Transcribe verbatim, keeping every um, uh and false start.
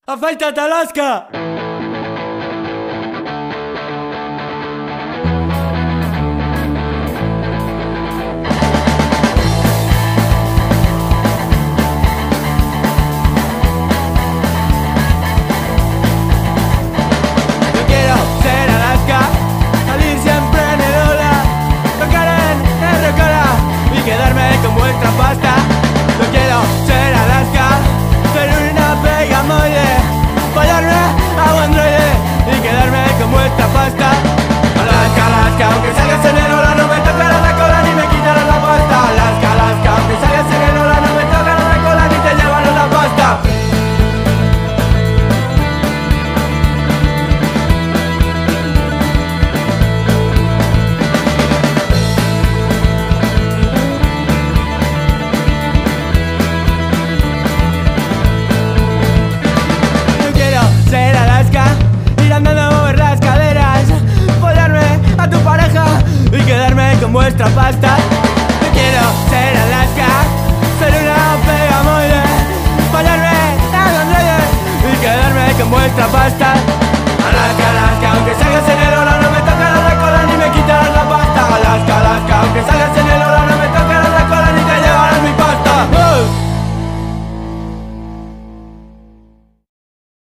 ¡Afeítate, Alaska! Yo quiero ser Alaska, salir siempre en el ola, tocar en el Recara y quedarme con vuestra pasta. Yo quiero ser Alaska, ser una pegamoide, fallarme a un androide y quedarme con vuestra pasta. Alaska, Alaska, aunque salgas en el ola no me tocarás la cola ni me quitarás la pasta. Alaska, Alaska, aunque salgas en el ola no me tocarás la cola ni te llevarás la pasta. Ser Alaska, ir andando a mover las caderas, follarme a tu pareja y quedarme con vuestra pasta. Yo quiero ser Alaska, ser una pegamoide, follarme a un androide y quedarme con vuestra pasta.